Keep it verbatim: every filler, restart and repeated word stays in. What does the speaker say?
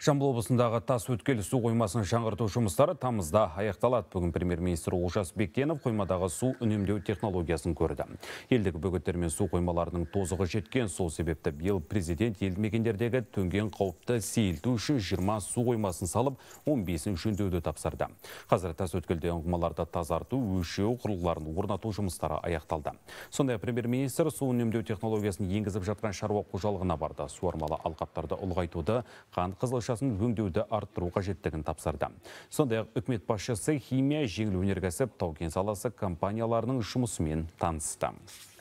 Жамбыл облысындағы Тасөткел су қоймасын жаңғырту жұмыстары тамызда аяқталады. Бүгін премьер-министр Олжас Бектенов қоймадағы су үнемдеу технологиясын көрді. Елдегі бөгеттер мен су қоймаларының тозығы жеткен, сол себепті биыл президент елді мекендердегі төнген қауіпті сейілту үшін жиырма су қоймасын салып, он бесін жөндеуді тапсырды. Қазір Тасөткелде ұңғымаларды тазарту, өлшеу құрылғыларын орнату жұмыстары аяқталды. Сондай премьер-министр су үнемдеу технологиясын енгізіп жатқан шаруа қожалығына барды. Суармалы алқаптарды ұлғайтуды, қант қызылшасын өңдеуді арттыру қажеттігін тапсырды. Сондай-ақ үкімет басшысы химия, жеңіл өнеркәсіп, тау-кен саласы компанияларының жұмысымен танысты.